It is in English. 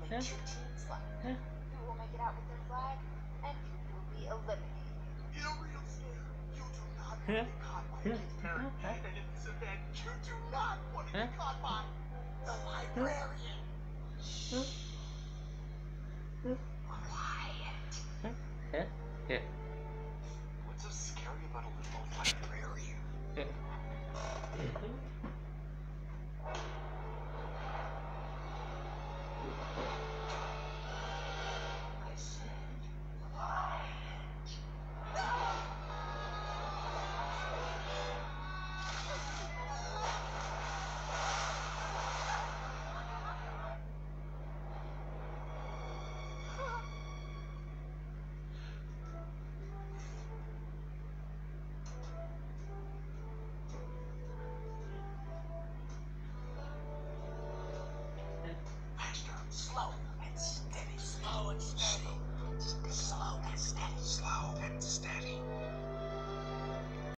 two teams left. Who will make it out with their flag, and who will be eliminated. In a real scare, you do not want to get caught by a kid's parent. And in this event, you do not want to get caught by the librarian. Shh.